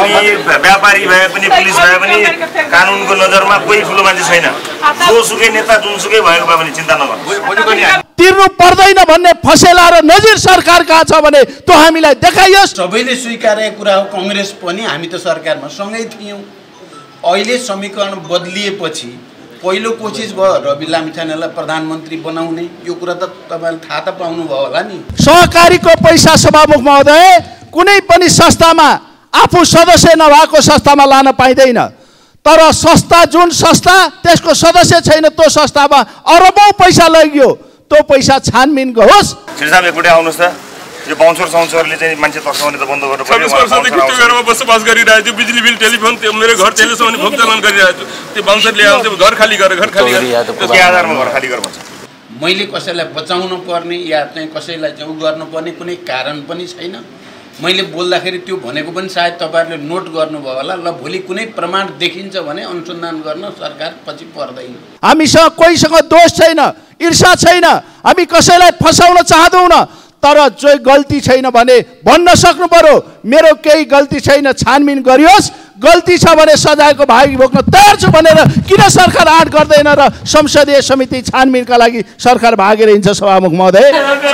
व्यापारी भए पनि पुलिस भए पनि कानुनको नजरमा कोही ठुलो मान्छे छैन। जोसुकै नेता जुनसुकै भएको भए पनि चिन्ता नगर्नु। तिर्नु पर्दैन भन्ने फसेला र नजिर सरकार कहाँ छ भने त्यो हामीलाई देखाइयोस्। सबैले स्वीकारेको कुरा हो। कांग्रेस पनि हामी त सरकारमा सँगै थियौं। अहिले समीकरण बदलिएपछि पहिलो कोसिस भयो रवि लामिछानेलाई प्रधानमन्त्री बनाउने। यो कुरा त तपाईले थाहा त पाउनु भयो होला नि। सहकारीको पैसा सभामुख महोदय कुनै पनि संस्थामा आफू सदस्य नभएको संस्थामा लान पाइदैन। तर संस्था जुन संस्था त्यसको सदस्य छैन त्यो संस्थामा अरबौं पैसा लग्यो, त्यो पैसा छानबिन होस्। श्रीसाब एकपटि आउनुस् त। यो बाउन्सर साउन्सरले चाहिँ मान्छे तस्काउने त बन्द गर्नु पर्यो। 26 वर्षदेखि त्यो घरमा बसोबास गरिरहेको छु। बिजुली बिल टेलिफोन त्यो मेरो घर टेलिसम्म भुक्तान गरिरहेको छु। त्यो बाउन्सरले आउँछ घर खाली गर त्यसको आधारमा घर खाली गर भन्छ। मैले कसैलाई बचाउनु पर्ने या चाहिँ कसैलाई चाहिँ गर्नुपर्ने कुनै कारण पनि छैन। मैले बोल्दाखेरि त्यो भनेको पनि सायद तपाईहरुले नोट गर्नुभयो होला। ल भोलि कुनै प्रमाण देखिन्छ भने अनुसन्धान गर्न सरकार पछि पर्दैन। हामीसँग कोहीसँग दोष छैन, ईर्ष्या छैन। हामी कसैलाई फसाउन चाहदैनौँ। तर जो गल्ती छैन भने भन्न सक्नु पर्यो मेरो केही गल्ती छैन, छानबिन गरियोस्। गल्ती छ भने सजायको भागी भोग्न तयार छु भनेर किन सरकार आँट गर्दैन र संसदीय समिति छानबिनका लागि सरकार भागेर हिँड्छ। सभामुख महोदय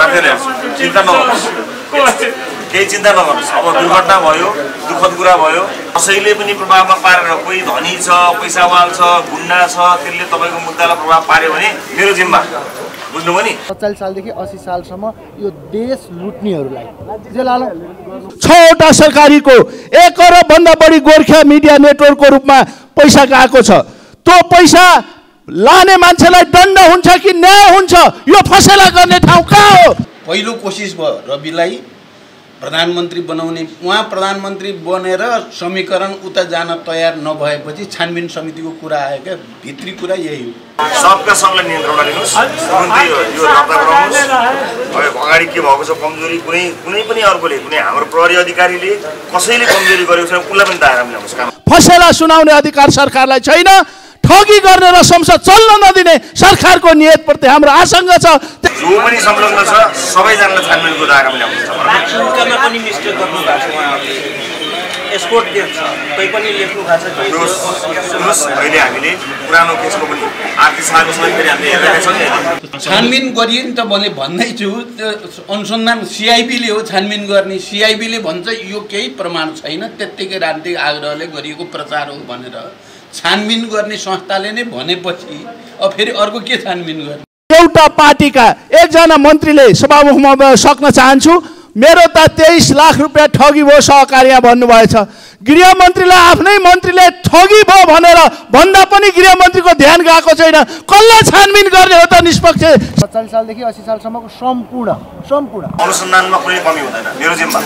चिन्ता नगर्नुहोस्, केही चिन्ता नगर्नुहोस्। अब दुर्घटना भयो, दुःखद कुरा भयो। कसैले पनि प्रभावमा पारेर कोही धनी छ, पैसावाल छ, गुन्डा छ, त्यसले तपाईको मुद्दालाई प्रभाव पार्यो भने मेरो जिम्मा। बुझ्नुभयो नि। 47 सालदेखि 80 सालसम्म यो देश लुट्नेहरूलाई जेलहाल 6 वटा सरकारीको 1 अरब भन्दा बढी गोर्खा मिडिया नेटवर्कको रूपमा पैसा गएको छ। त्यो पैसा लाने मान्छेलाई दण्ड हुन्छ कि न्याय हुन्छ? यो फसेला गर्ने ठाउँ कहाँ हो? पहिलो कोसिस भयो रविलाई प्रधानमन्त्री बनाउने। उहाँ प्रधानमन्त्री बनेर समीकरण उता जान तयार नभएपछि छानबिन समितिको कुरा आयो क्या। भित्री कुरा यही हो। सबका सबलाई नियन्त्रणमा लिनुहोस्। तुरुन्तै यो रद्द गराउनुहोस्। अगाडि के भएको छ कमजोरी कुनै पनि अर्कोले कुनै हाम्रो प्रहरी अधिकारीले कसैले कमजोरी गरेको छैन, उसलाई पनि दायरामा ल्याउनुहोस्। काम फसेला सुनाउने अधिकार सरकारलाई छैन। ठगी गर्ने र संसद चल्न नदिने सरकारको नियतप्रति हाम्रो आशंका छ। जो पनि संलग्न छ सबैजनालाई छानबिनको दायरामा ल्याउनुहोस्। शुल्कमा पनि मिस्टेक गर्नु भएको छ उहाँहरूले। एस्कोर्ट के छ कोही पनि लेख्नु भएको छ। सुन्नुहोस्, अहिले हामीले पुरानो केसको पनि आर्थिक सहायता समेत फेरि हामीले हेरेका छौँ नि। छानबिन गरियो नि त भने भन्दै छु। अनुसन्धान सिआइबीले हो छानबिन गर्ने। सिआइबीले भन्छ यो केही प्रमाण छैन, त्यत्तिकै राजनीतिक आग्रहले गरिएको प्रचार हो भनेर। छानबिन गर्ने संस्थाले नै भनेपछि अब फेरि अर्को के छानबिन गर्ने? एउटा पार्टीका एकजना मन्त्रीले सभामुखमा सक्न चाहन्छु, मेरो त 23 लाख रुपियाँ ठगी भयो सहकारीमा भन्नुभएछ। गृहमन्त्रीलाई आफ्नै मन्त्रीले ठगी भयो भनेर भन्दा पनि गृहमन्त्रीको ध्यान गएको छैन। कसले छानबिन गर्ने हो त निष्पक्ष? 47 सालदेखि 80 सालसम्मको सम्पूर्ण अनुसन्धानमा कुनै कमी हुँदैन, मेरो जिम्मा।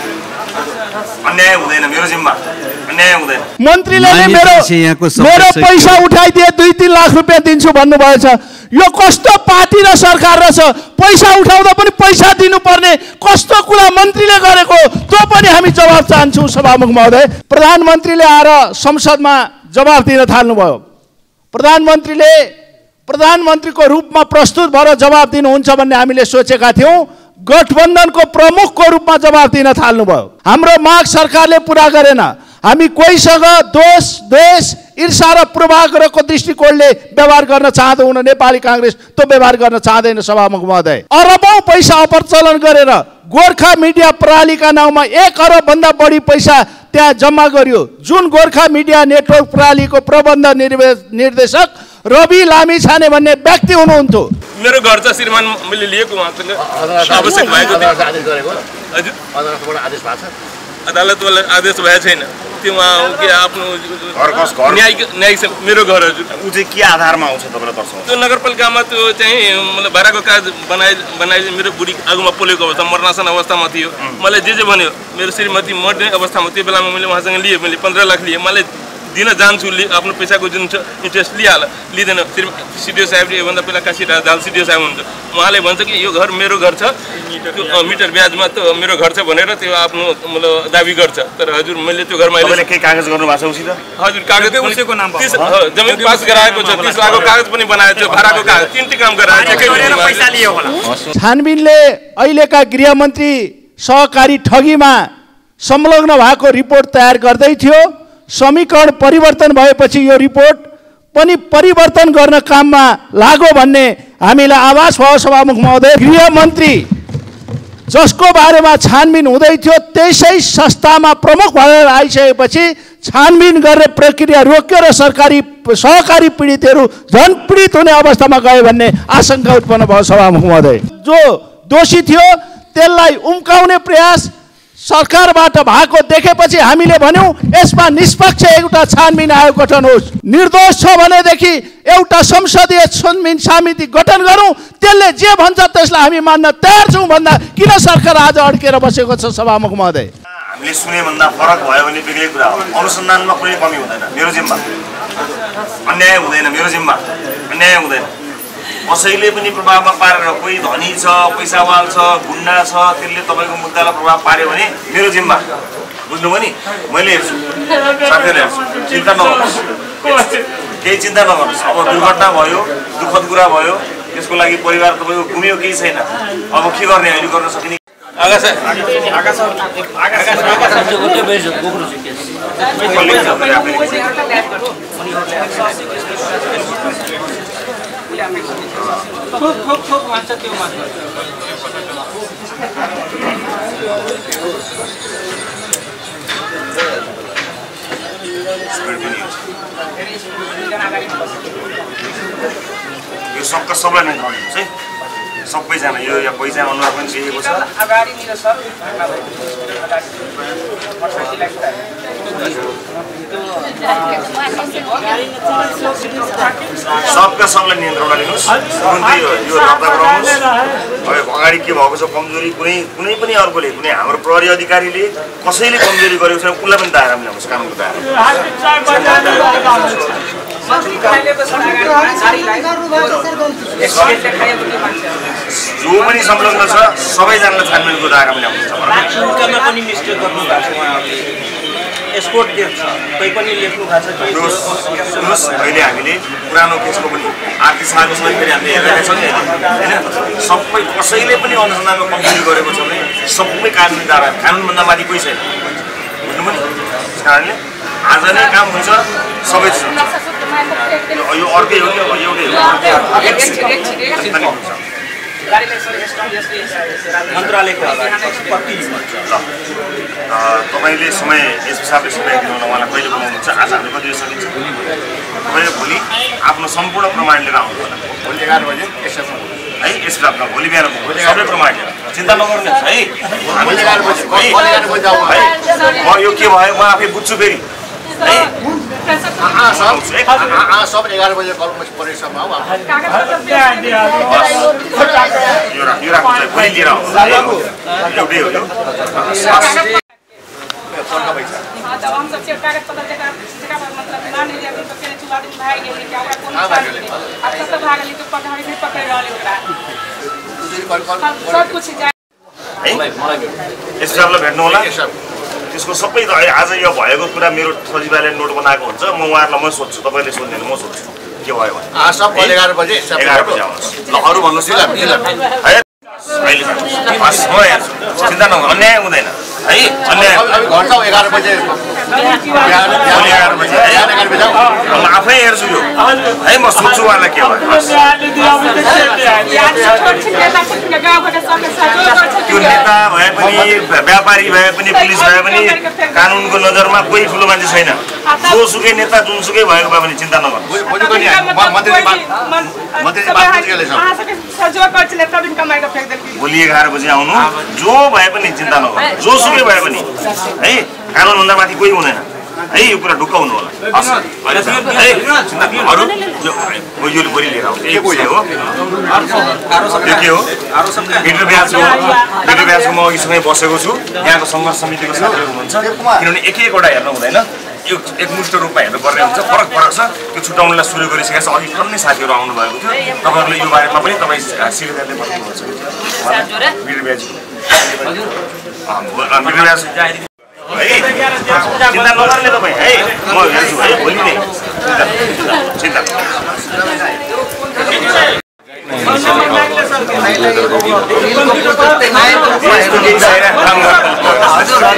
अन्याय हुँदैन, मेरो जिम्मा। अन्याय हुँदैन। मन्त्रीले मेरो पैसा उठाइदिए 2-3 लाख रुपियाँ दिन्छु भन्नुभएछ। यो कस्तो पार्टी र सरकार रहेछ? पैसा उठाउँदा पनि पैसा दिनुपर्ने कस्तो कुरा मन्त्रीले गरेको, त्यो पनि हामी जवाब चाहन्छौँ। सभामुख महोदय प्रधानमन्त्रीले आएर संसदमा जवाब दिन थाल्नुभयो। प्रधानमन्त्रीको रूपमा प्रस्तुत भएर जवाब दिनुहुन्छ भन्ने हामीले सोचेका थियौँ। गठबन्धनको प्रमुखको रूपमा जवाब दिन थाल्नुभयो। हाम्रो माग सरकारले पुरा गरेन। हामी कोहीसँग दोष द्वेष ईर्ष्या र पूर्वाग्रहको दृष्टिकोणले व्यवहार गर्न चाहदैनौँ। नेपाली कांग्रेस त्यो व्यवहार गर्न चाहदैन। सभामुख महोदय अरबौं पैसा अपचलन गरेर गोर्खा मिडिया प्रणालीका नाउँमा 1 अरब भन्दा बढी पैसा त्यहाँ जम्मा गरियो। जुन गोर्खा मिडिया नेटवर्क प्रणालीको प्रबन्ध निर्देशक रवि लामिछाने भन्ने व्यक्ति हुनुहुन्थ्यो। मेरो घर चाहिँ श्रीमान मैले लिएको उहाँले आवश्यक भएको आदेश गरेको हजुर अदालतबाट आदेश भएको छ। अदालतबाट आदेश भएको छैन। त्यो उहाँ हो कि आफ्नो न्यायिक मेरो घर हजुर। ऊ चाहिँ के आधारमा आउँछ तपाईँलाई दर्शाउँछ? त्यो नगरपालिकामा त्यो चाहिँ मतलब भाडाको कागज बनाइ मेरो बुढी आगोमा पोलेको अवस्था मर्नासन अवस्थामा थियो। मलाई जे भन्यो मेरो श्रीमती मर्ने अवस्थामा त्यो बेलामा मैले उहाँसँग लिएँ। मैले 15 लाख लिएँ। मलाई दिन जान्छु आफ्नो पैसाको जुन छ इन्ट्रेस्ट लिँदैन। सिडिओ साहेबले योभन्दा पहिला काशी दाल सिडिओ साहेब हुनुहुन्छ। उहाँले भन्छ कि यो घर मेरो घर छ, मिटर ब्याजमा त मेरो घर छ भनेर त्यो आफ्नो मतलब दाबी गर्छ। तर हजुर मैले त्यो घरमा अहिले के कागज गर्नु भएको छ उसित? हजुर कागज उसैको नाम जमिन पास गराएको छ। 30 लाखको कागज पनि बनाएको छ। भाडाको कागज 3 काम गराएको छ। पैसा लियो होला। छानबिनले अहिलेका गृहमन्त्री सहकारी ठगीमा संलग्न भएको रिपोर्ट तयार गर्दै थियो। समीकरण परिवर्तन भएपछि यो रिपोर्ट पनि परिवर्तन गर्न काममा लाग्यो भन्ने हामीलाई आभास भयो सभामुख महोदय। गृहमन्त्री जसको बारेमा छानबिन हुँदै थियो त्यसै संस्थामा प्रमुख भएर आइसकेपछि छानबिन गर्ने प्रक्रिया रोक्यो र सहकारी पीडितहरू झन् पीडित हुने अवस्थामा गए भन्ने आशंका उत्पन्न भयो सभामुख महोदय। जो दोषी थियो त्यसलाई उम्काउने प्रयास सरकारबाट भएको देखेपछि हामीले भन्यौं यसमा निष्पक्ष एउटा छानबिन आयोग गठन होस्। निर्दोष छ भनेदेखि एउटा संसदीय छानबिन समिति गठन गरौँ, त्यसले जे भन्छ त्यसलाई हामी मान्न तयार छौँ भन्दा किन सरकार आज अड्केर बसेको छ सभामुख महोदय? हामीले सुने भन्दा फरक भयो भने बेग्लै कुरा हो। अनुसन्धानमा कुनै कमी हुँदैन, मेरो जिम्मा। अन्याय हुँदैन, मेरो जिम्मा। अन्याय हुँदैन। कसैले पनि प्रभावमा पारेर कोही धनी छ, पैसावाल छ, गुन्डा छ, त्यसले तपाईँको मुद्दालाई प्रभाव पार्यो भने मेरो जिम्मा। बुझ्नुभयो नि? मैले हेर्छु, साथीहरूले हेर्छु। चिन्ता नगर्नुहोस्, केही चिन्ता नगर्नुहोस्। अब दुर्घटना भयो, दुःखद कुरा भयो, त्यसको लागि परिवार तपाईँको गुम्यो, केही छैन। अब के गर्ने, अहिले गर्न सकिने यो सबका सबलाई नै गर्नुहुन्छ है, सबैजना। यो यहाँ पैसा अनुहार पनि दिएको छ। सबका सबलाई नियन्त्रणमा लिनुहोस्, तुरुन्तै यो दर्ता गराउनुहोस्। अब अगाडि के भएको छ कमजोरी, कुनै पनि अर्कोले, कुनै हाम्रो प्रहरी अधिकारीले कसैले कमजोरी गरेको छैन, उसलाई पनि दायरामा ल्याउनुहोस्, कानुनको दायरामा। जो पनि संलग्न छ सबैजनालाई छानबिनको दायरामा ल्याउनुहुन्छ। पनि मिस्टेक गर्नु भएको छ उहाँहरूले। एस्कोर्ट के छ तै पनि लेख्नु भएको छ। सुन्नुहोस्, अहिले हामीले पुरानो केसको पनि आर्थिक सहायता समेत फेरि हामीले हेरेका छौँ नि होइन। सबै कसैले पनि अनुसन्धानमा कमजोरी गरेको छ भने सबै कानुनी दायरा, कानुनभन्दा माथि कोही छैन। बुझ्नुभयो नि? त्यस कारणले आज नै काम हुन्छ, सबै चिज हुन्छ। यो अर्कै हो कि एउटै हो? मन्त्रालयको तपाईँले समय यस हिसाबले समय दिनुहुन उहाँलाई कहिले बोलाउनुहुन्छ? आज हामीले कति सकिन्छ? तपाईँले भोलि आफ्नो सम्पूर्ण प्रमाण लिएर आउनु होला। भोलि 11 बजे है, यस रातमा भोलि बिहान सबै प्रमाण लिएर। चिन्ता नगर्नुहोस् है, हामी 11 बजे है। म यो के भयो म आफै बुझ्छु फेरि है। सब 11 बजे कलमा परिसरमा हो। यो राख्नु चाहिँ भोलि लिएर आउनु एउटै हो यो। यस हिसाबलाई भेट्नु होला। त्यसको सबै आज यो भएको कुरा मेरो सचिवालयले नोट बनाएको हुन्छ। म उहाँहरूलाई म सोध्छु, तपाईँले सोध्दैन, म सोध्छु के भयो भने। सब 11 बजे 11 बजे आउनुहोस्। ल अरू भन्नुहोस् है। अहिले म हेर्छु, चिन्ता नगर्नु, अन्याय हुँदैन है। अन्याय घर जाऊ 11 बजे। भोलि 11 बजे म आफै हेर्छु यो है। म सोध्छु उहाँलाई के भयो। त्यो नेता भए पनि, व्यापारी भए पनि, पुलिस भए पनि कानुनको नजरमा कोही ठुलो मान्छे छैन। जोसुकै नेता जुनसुकै भएको भए पनि चिन्ता नगर्नु। भोलि 11 बजे आउनु, जो भए पनि चिन्ता नगर्नु, जोसुकै भए पनि है। कानुनभन्दा माथि कोही हुँदैन है। यो कुरा ढुक्क हुनु होला। अरू यो भोलि लिएर आउनु। के हो यो के हो? भिडियो ब्याजको म अघिसँगै बसेको छु। यहाँको सङ्घर्ष समितिको साथीहरू हुनुहुन्छ, किनभने एकवटा हेर्नु हुँदैन, यो एकमुष्ट रूपमा हेर्नुपर्ने हुन्छ। फरक छ। त्यो छुट्याउनलाई सुरु गरिसकेको छ। अघि टन्नै साथीहरू आउनुभएको थियो। तपाईँहरूले यो बारेमा पनि तपाईँ सिलिदारले भन्नुभएको छ। भिडियो ब्याज चिन्ता नगर्ने तपाईँ है। म हेर्छु है भोलि नै। चिन्ता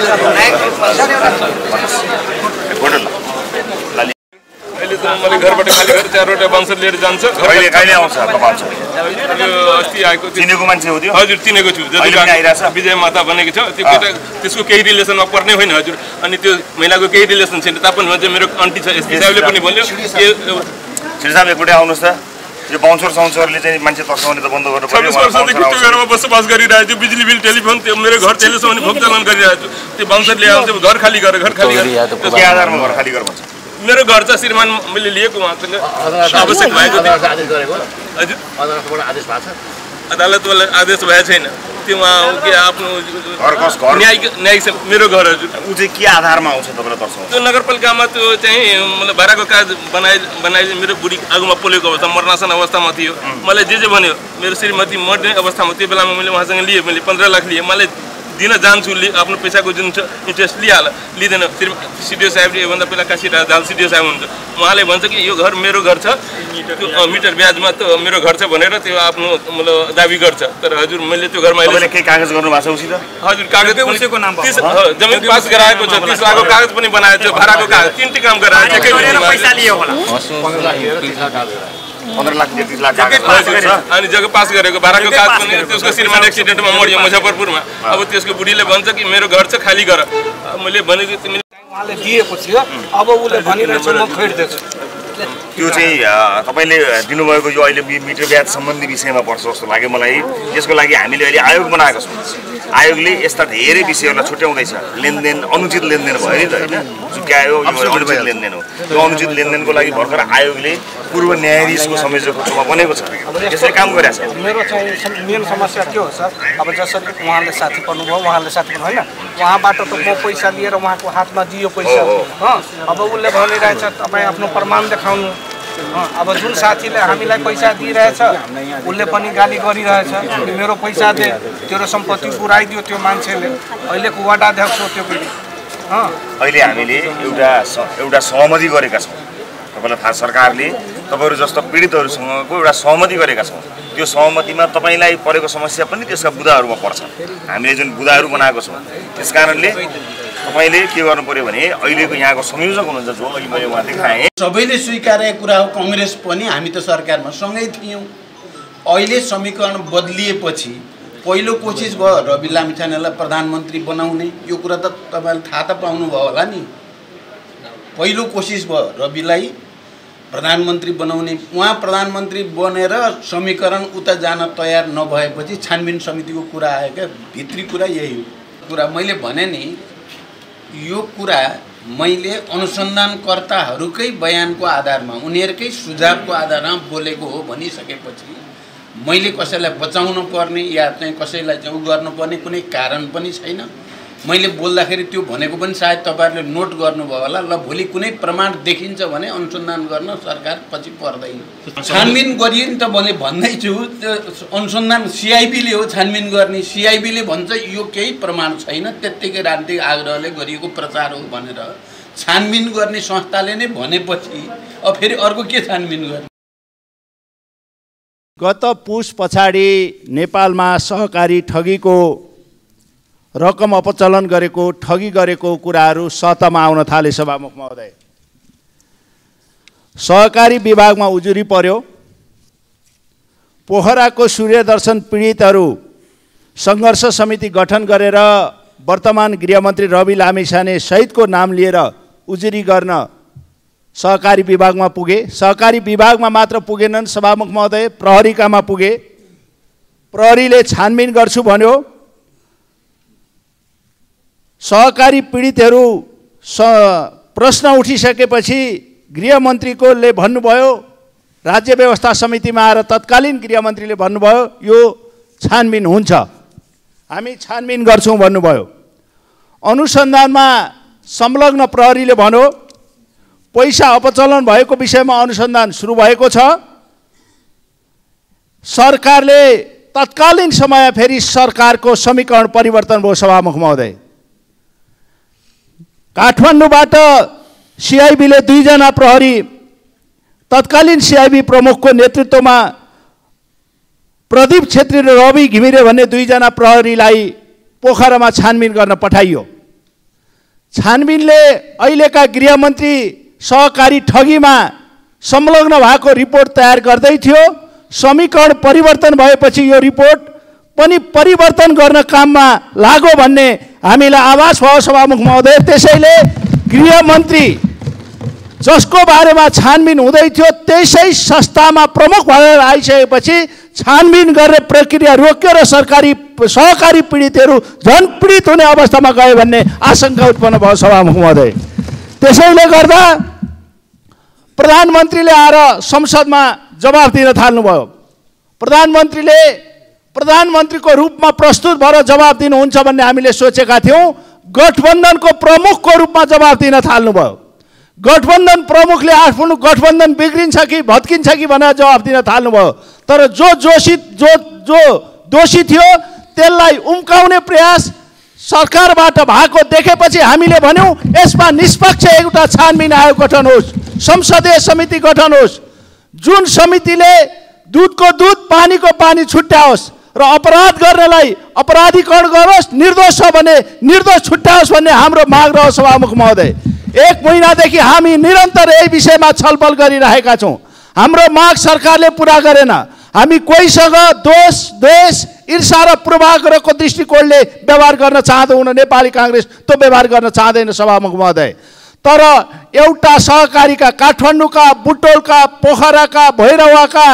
अहिले त मैले घरबाट खाली गरेर 4 वटा बाउन्सर लिएर जान्छ। कहिले आउँछ तपाईँ? यो अस्ति आएको चिनेको मान्छे हो त्यो? हजुर चिनेको छु। विजय माता भनेको छ त्यो केटा, त्यसको केही रिलेसनमा पर्ने होइन हजुर। अनि त्यो महिलाको केही रिलेसन छैन। तापनि भन्छ मेरो आन्टी छ। एसपी साहबले पनि भन्यो श्री साहब एकपल्ट आउनुहोस् त। यो बाउन्सर साउन्सरले चाहिँ मान्छे तर्साउने त बन्द गर्नु पर्यो। 26 वर्षदेखि त्यो घरमा बसोबास गरिरहेको छु। बिजुली बिल टेलिफोन त्यो मेरो घर टेलिसम्म भुक्तान गरिरहेको छु। त्यो बाउन्सरले आउँछ घर खाली गर त्यसको आधारमा घर खाली गर भन्छ। मेरो घर चाहिँ श्रीमान मैले लिएको उहाँसँग आवश्यक भएको थियो। हजुर अदालतबाट आदेश भएको छ? अदालतबाट आदेश भएको छैन। त्यो उहाँ के आफ्नो न्यायिक मेरो घर हजुर। ऊ चाहिँ के आधारमा आउँछ तपाईँलाई तर्साउँछ? त्यो नगरपालिकामा त्यो चाहिँ मतलब भाडाको कागज बनाए मेरो बुढी आगोमा पोलेको अवस्था मर्नासन अवस्थामा थियो। मलाई जे भन्यो मेरो श्रीमती मर्ने अवस्थामा त्यो बेलामा मैले उहाँसँग लिएँ। मैले 15 लाख लिएँ। मलाई दिन जान्छु आफ्नो पैसाको जुन इन्ट्रेस्ट लिँदैन। सिडिओ साहबले योभन्दा पहिला काशीराज दाल सिडिओ साहब हुनुहुन्छ। उहाँले भन्छ कि यो घर मेरो घर छ, त्यो मिटर ब्याजमा त मेरो घर छ भनेर त्यो आफ्नो मतलब दाबी गर्छ। तर हजुर मैले त्यो घरमा केही कागज गर्नुभएको छ उसित? हजुर कागज उसैको नाम जमिन पास गराएको छ। 30 लाखको कागज पनि बनाएको छ। भाडाको कागज 3टी काम गराएको छ। पैसा लियो होला 15 लाख 30 लाख अनि जग्गा पास गरेको भाडाको कागज पनि त्यसको श्रीमान एक्सिडेन्टमा मर्यो मुजफ्फरपुरमा। अब त्यसको बुढीले भन्छ कि मेरो घर छ खाली गर। मैले भनेको तिमीले उहाँले दिएको थियो। अब उसले भनिरहेछ म खरिदिन्छु। त्यो चाहिँ तपाईँले दिनुभएको यो अहिले मिटर ब्याज सम्बन्धी विषयमा पर्छ जस्तो लाग्यो मलाई। यसको लागि हामीले अहिले आयोग बनाएको छौँ। आयोगले यस्ता धेरै विषयहरूलाई छुट्याउँदैछ। लेनदेन अनुचित लेनदेन भयो नि त होइन? चुक्यायो यो अनुचित लेनदेन हो। त्यो अनुचित लेनदेनको लागि भर्खर आयोगले पूर्व न्यायाधीशको संयोजकको रूपमा बनेको छ। यसले काम गरेछ। मेरो चाहिँ मेन समस्या के हो सर? अब जसरी उहाँले साथी पर्नुभयो, उहाँले साथी पर्नु होइन, उहाँबाट त म पैसा लिएर उहाँको हातमा दियो पैसा। अब उसले भनिरहेछ तपाईँ आफ्नो प्रमाण देखाउनु। अब जुन साथीले हामीलाई पैसा दिइरहेछ उसले पनि गाली गरिरहेछ मेरो पैसा दे, तेरो सम्पत्ति पुऱ्याइदियो त्यो मान्छेले। अहिलेको वार्ड अध्यक्ष हो त्यो पनि। अहिले हामीले एउटा सहमति गरेका छौँ। तपाईँलाई थाहा, सरकारले तपाईँहरू जस्ता पीडितहरूसँगको एउटा सहमति गरेका छौँ। त्यो सहमतिमा तपाईँलाई परेको समस्या पनि त्यसका बुदाहरूमा पर्छ। हामीले जुन बुदाहरू बनाएको छौँ त्यस कारणले तपाईँले के गर्नु पर्यो भने अहिलेको यहाँको संयोजक हुनुहुन्छ जो अघि मैले उहाँ देखाएँ, सबैले स्वीकारेको कुरा हो। कांग्रेस पनि हामी त सरकारमा सँगै थियौँ। अहिले समीकरण बदलिएपछि पहिलो कोसिस भयो रवि लामिछानेलाई प्रधानमन्त्री बनाउने। यो कुरा त तपाईँले थाहा त पाउनुभयो होला नि। पहिलो कोसिस भयो रविलाई प्रधानमन्त्री बनाउने। उहाँ प्रधानमन्त्री बनेर समीकरण उता जान तयार नभएपछि छानबिन समितिको कुरा आयो क्या। भित्री कुरा यही हो। कुरा मैले भने नि, यो कुरा मैले अनुसन्धानकर्ताहरूकै बयानको आधारमा उनीहरूकै सुझावको आधारमा बोलेको हो भनिसकेपछि मैले कसैलाई बचाउन पर्ने या चाहिँ कसैलाई चाहिँ गर्नुपर्ने कुनै कारण पनि छैन। मैले बोल्दाखेरि त्यो भनेको पनि सायद तपाईँहरूले नोट गर्नुभयो होला। ल भोलि कुनै प्रमाण देखिन्छ भने अनुसन्धान गर्न सरकार पछि पर्दैन। छानबिन गरियो नि त मैले भन्दैछु। अनुसन्धान सिआइबीले हो छानबिन गर्ने। सिआइबीले भन्छ यो केही प्रमाण छैन, त्यत्तिकै राजनीतिक आग्रहले गरिएको प्रचार हो भनेर छानबिन गर्ने संस्थाले नै भनेपछि अब फेरि अर्को के छानबिन गर्ने? गत पुस पछाडि नेपालमा सहकारी ठगीको रकम अपचलन गरेको, ठगी गरेको कुराहरू सतहमा आउन थाले। सभामुख महोदय, सहकारी विभागमा उजुरी पर्यो। पोखराको सूर्यदर्शन पीडितहरू सङ्घर्ष समिति गठन गरेर वर्तमान गृहमन्त्री रवि लामिछाने सहितको नाम लिएर उजुरी गर्न सहकारी विभागमा पुगे। सहकारी विभागमा मात्र पुगेनन् सभामुख महोदय, प्रहरीकामा पुगे। प्रहरीले छानबिन गर्छु भन्यो। सहकारी पीडितहरू प्रश्न उठिसकेपछि गृहमन्त्रीले भन्नुभयो, राज्य व्यवस्था समितिमा आएर तत्कालीन गृहमन्त्रीले भन्नुभयो यो छानबिन हुन्छ, हामी छानबिन गर्छौँ भन्नुभयो। अनुसन्धानमा संलग्न प्रहरीले भन्यो पैसा अपचलन भएको विषयमा अनुसन्धान सुरु भएको छ। सरकारले तत्कालीन समय फेरि सरकारको समीकरण परिवर्तन भयो। सभामुख महोदय, काठमाडौँबाट सिआइबीले 2 जना प्रहरी तत्कालीन सिआइबी प्रमुखको नेतृत्वमा प्रदीप छेत्री र रवि घिमिरे भन्ने 2 जना प्रहरीलाई पोखरामा छानबिन गर्न पठाइयो। छानबिनले अहिलेका गृहमन्त्री सहकारी ठगीमा संलग्न भएको रिपोर्ट तयार गर्दै थियो। समीकरण परिवर्तन भएपछि यो रिपोर्ट पनि परिवर्तन गर्न काममा लाग्यो भन्ने हामीलाई आभास भयो सभामुख महोदय। त्यसैले गृहमन्त्री जसको बारेमा छानबिन हुँदै थियो त्यसै संस्थामा प्रमुख भएर आइसकेपछि छानबिन गर्ने प्रक्रिया रोक्यो र सहकारी पीडितहरू झन् पीडित हुने अवस्थामा गए भन्ने आशंका उत्पन्न भयो सभामुख महोदय। त्यसैले गर्दा प्रधानमन्त्रीले आएर संसदमा जवाफ दिन थाल्नुभयो। प्रधानमन्त्रीको रूपमा प्रस्तुत भएर जवाफ दिनुहुन्छ भन्ने हामीले सोचेका थियौँ। गठबन्धनको प्रमुखको रूपमा जवाफ दिन थाल्नुभयो। गठबन्धन प्रमुखले आफ्नो गठबन्धन बिग्रिन्छ कि भत्किन्छ कि भनेर जवाफ दिन थाल्नुभयो। तर जो दोषी थियो त्यसलाई उम्काउने प्रयास सरकारबाट भएको देखेपछि हामीले भन्यौँ यसमा निष्पक्ष एउटा छानबिन आयोग गठन होस्, संसदीय समिति गठन होस्, जुन समितिले दुधको दुध पानीको पानी छुट्याओस् र अपराध गर्नेलाई अपराधीकरण गरोस्, निर्दोष छ भने निर्दोष छुट्याओस् भन्ने हाम्रो माग रह्यो सभामुख महोदय। 1 महिनादेखि हामी निरन्तर यही विषयमा छलफल गरिरहेका छौँ। हाम्रो माग सरकारले पुरा गरेन। हामी कोहीसँग दोष द्वेष ईर्षा र पूर्वाग्रहको दृष्टिकोणले व्यवहार गर्न चाहँदैनौँ। नेपाली काङ्ग्रेस त्यो व्यवहार गर्न चाहँदैन सभामुख महोदय। तर एउटा सहकारीका काठमाडौँका, बुटोलका, पोखराका, भैरवाका,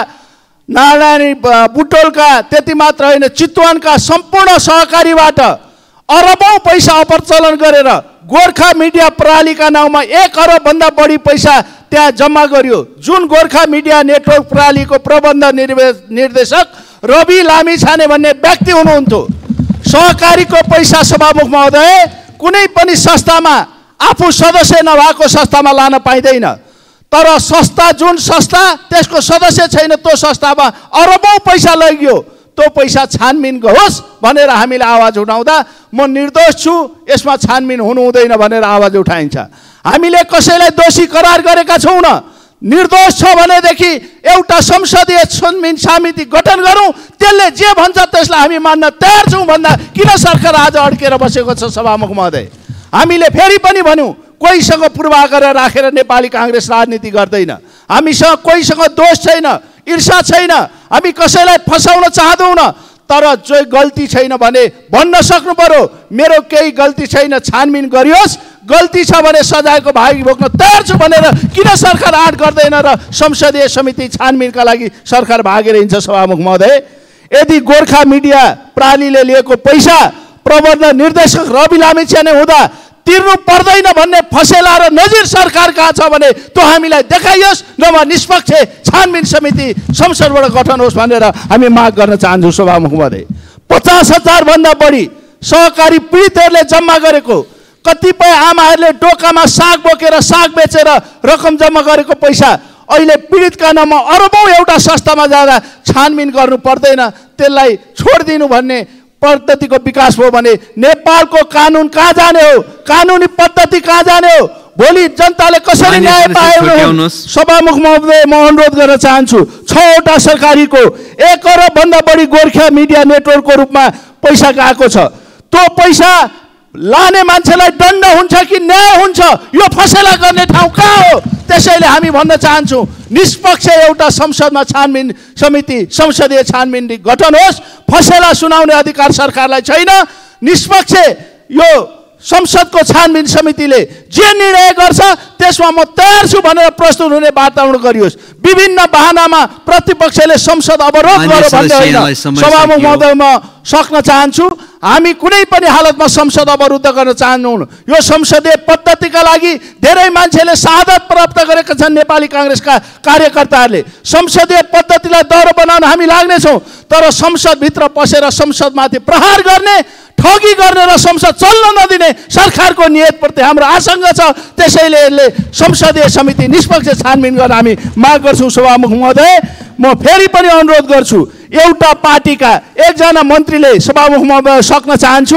नारायणी बुटोलका, त्यति मात्र होइन चितवनका सम्पूर्ण सहकारीबाट अरबौँ पैसा अपचलन गरेर गोर्खा मिडिया प्रणालीका नाउँमा 1 अरबभन्दा बढी पैसा त्यहाँ जम्मा गरियो। जुन गोर्खा मिडिया नेटवर्क प्रणालीको प्रबन्ध निर्देशक रवि लामिछाने भन्ने व्यक्ति हुनुहुन्थ्यो। सहकारीको पैसा सभामुख महोदय कुनै पनि संस्थामा आफू सदस्य नभएको संस्थामा लान पाइँदैन। तर संस्था जुन संस्था त्यसको सदस्य छैन त्यो संस्थामा अरबौँ पैसा लगियो। त्यो पैसा छानबिन होस् भनेर हामीले आवाज उठाउँदा म निर्दोष छु, यसमा छानबिन हुनु हुँदैन भनेर आवाज उठाइन्छ। हामीले कसैलाई दोषी करार गरेका छौँ न। निर्दोष छ भनेदेखि एउटा संसदीय छानबिन समिति गठन गरौँ, त्यसले जे भन्छ त्यसलाई हामी मान्न तयार छौँ भन्दा किन सरकार आज अड्केर बसेको छ सभामुख महोदय। हामीले फेरि पनि भन्यौँ कोहीसँग पूर्वाग्रह राखेर नेपाली काङ्ग्रेस राजनीति गर्दैन। हामीसँग कोहीसँग दोष छैन, ईर्षा छैन, हामी कसैलाई फसाउन चाहँदैनौँ। तर जो गल्ती छैन भने भन्न सक्नु पर्यो मेरो केही गल्ती छैन, छानबिन गरियोस्, गल्ती छ भने सजायको भागी भोग्न तयार छु भनेर किन सरकार आँट गर्दैन र संसदीय समिति छानबिनका लागि सरकार भागेर हिँड्छ सभामुख महोदय। यदि गोर्खा मिडिया प्रणालीले लिएको पैसा प्रबन्ध निर्देशक रवि लामिछाने हुँदा तिर्नु पर्दैन भन्ने फसेला र नजिर सरकार कहाँ छ भने त्यो हामीलाई देखाइयोस्, नभए निष्पक्ष छानबिन समिति संसदबाट गठन होस् भनेर हामी माग गर्न चाहन्छौँ सभामुख महोदय। 50,000 भन्दा बढी सहकारी पीडितहरूले जम्मा गरेको, कतिपय आमाहरूले डोकामा साग बोकेर साग बेचेर रकम जम्मा गरेको पैसा अहिले पीडितका नाममा अरबौँ एउटा संस्थामा जाँदा छानबिन गर्नु पर्दैन, त्यसलाई छोडिदिनु भन्ने पद्धतिको विकास भयो भने नेपालको कानुन कहाँ जाने हो, कानुनी पद्धति कहाँ जाने हो, भोलि जनताले कसरी न्याय पायो। सभामुख महोदय म अनुरोध गर्न चाहन्छु 6वटा सरकारीको 1 अरब भन्दा बढी गोर्खा मिडिया नेटवर्कको रूपमा पैसा गएको छ। त्यो पैसा लाने मान्छेलाई दण्ड हुन्छ कि न्याय हुन्छ, यो फसेला गर्ने ठाउँ कहाँ हो। त्यसैले हामी भन्न चाहन्छौँ निष्पक्ष एउटा संसदमा छानबिन समिति संसदीय छानबिन गठन होस्। फसेला सुनाउने अधिकार सरकारलाई छैन। निष्पक्ष यो संसदको छानबिन समितिले जे निर्णय गर्छ त्यसमा म तयार छु भनेर प्रस्तुत हुने वातावरण गरियोस्। विभिन्न बहानामा प्रतिपक्षले संसद अवरोध गर्यो भन्ने होइन सभामुख महोदय म सक्न चाहन्छु। हामी कुनै पनि हालतमा संसद अवरुद्ध गर्न चाहन्नौँ। यो संसदीय पद्धतिका लागि धेरै मान्छेले शहादत प्राप्त गरेका छन् नेपाली काङ्ग्रेसका कार्यकर्ताहरूले। संसदीय पद्धतिलाई दह्रो बनाउन हामी लाग्नेछौँ, तर संसदभित्र पसेर संसदमाथि प्रहार गर्ने, ठगी गर्ने र संसद चल्न नदिने सरकारको नियतप्रति हाम्रो आशंका छ। त्यसैले यसले संसदीय समिति निष्पक्ष छानबिन गर्न हामी माग गर्छौँ सभामुख महोदय। म फेरि पनि अनुरोध गर्छु एउटा पार्टीका एकजना मन्त्रीले सभामुख महोदय सक्न चाहन्छु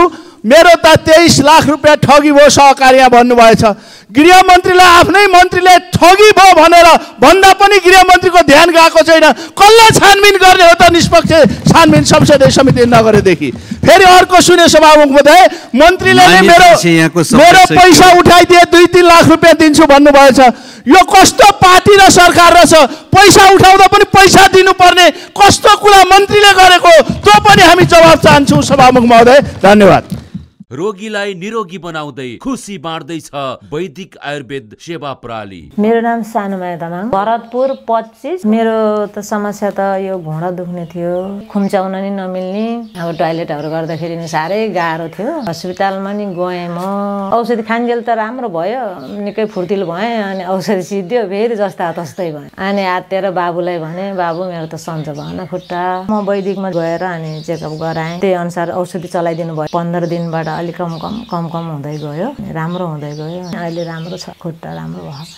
मेरो त 23 लाख रुपियाँ ठगी भयो सहकार्य भन्नुभएछ। गृहमन्त्रीलाई आफ्नै मन्त्रीले ठगी भयो भनेर भन्दा पनि गृहमन्त्रीको ध्यान गएको छैन। कसले छानबिन गर्ने हो त? निष्पक्ष छानबिन संसदीय समिति नगरेदेखि। फेरि अर्को सुने सभामुख महोदय, मन्त्रीले मेरो पैसा उठाइदिए 2-3 लाख रुपियाँ दिन्छु भन्नुभएछ। यो कस्तो पार्टी र सरकार रहेछ? पैसा उठाउँदा पनि पैसा दिनुपर्ने कस्तो कुरा मन्त्रीले गरेको, त्यो पनि हामी जवाब चाहन्छौँ सभामुख महोदय। धन्यवाद। रोगीलाई निरोगी बनाउँदै खुसी बाँड्दैछ वैदिक आयुर्वेद सेवा प्रणाली। मेरो नाम सानुमाया तामाङ, भरतपुर 25। मेरो त समस्या त यो घुँडा दुख्ने थियो, खुम्चाउन नि नमिल्ने, अब टोयलेटहरू गर्दाखेरि नि साह्रै गाह्रो थियो। हस्पिटलमा नि गएँ म, औषधि खान्जेल त राम्रो भयो, निकै फुर्तिलो भएँ। अनि औषधि सिद्धियो, फेरि जस्ता तस्तै भयो। अनि आत्तेर बाबुलाई भने, बाबु मेरो त सन्चो भएन खुट्टा। म वैदिकमा गएर अनि चेकअप गराएँ, त्यही अनुसार औषधि चलाइदिनु भयो। 15 दिनबाट अलिक कम हुँदै गयो, राम्रो हुँदै गयो। अहिले राम्रो छ, खुट्टा राम्रो भयो।